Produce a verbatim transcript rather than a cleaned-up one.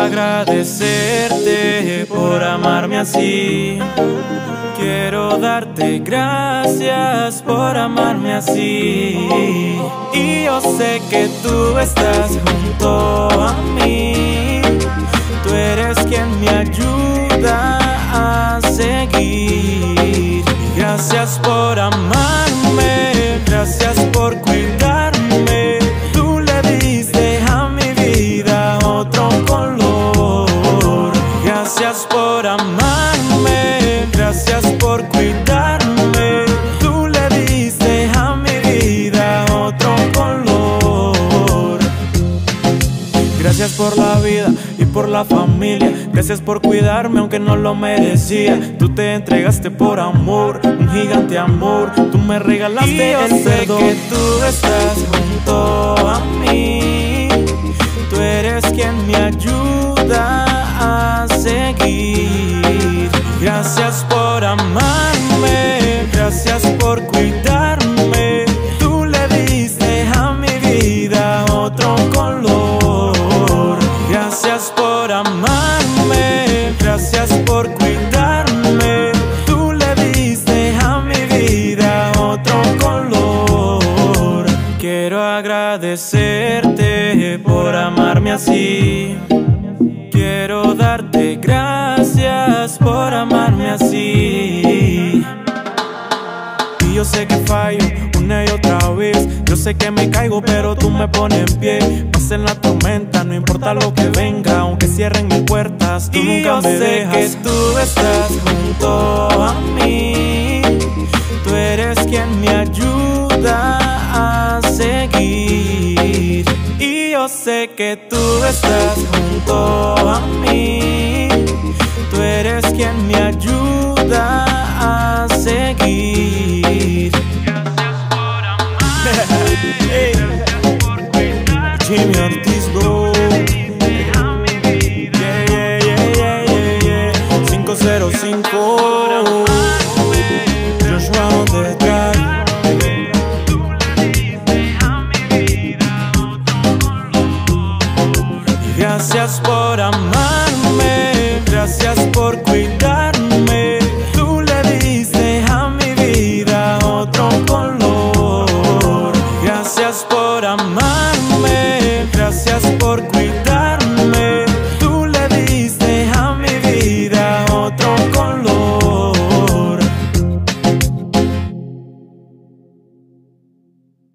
agradecerte por amarme así. Quiero darte gracias por amarme así. Y yo sé que tú estás junto a mí. Tú eres quien me ayuda a seguir. Gracias por amarme, gracias por cuidarme. Tú le diste a mi vida otro color. Gracias por amarme, gracias por cuidarme. Tú le diste a mi vida otro color. Gracias por la vida y por la familia. Gracias por cuidarme aunque no lo merecía. Tú te entregaste por amor, un gigante amor. Tú me regalaste y yo el sé perdón. Que tú estás junto a mí. Tú eres quien me ayuda a seguir. Gracias por amarme, gracias por cuidarme. Tú le diste a mi vida otro color. Gracias por amarme, gracias por cuidarme. Tú le diste a mi vida otro color. Quiero agradecerte por amarme así. Quiero darte gracias por amarme así. Y yo sé que fallo una y otra vez. Yo sé que me caigo pero tú me pones en pie. Pasa en la tormenta, no importa lo que venga. Aunque cierren mis puertas, tú y nunca me dejas. Y yo sé que tú estás junto a mí. Tú eres quien me ayuda a seguir. Y yo sé que tú estás junto a mí. Tú eres quien me ayuda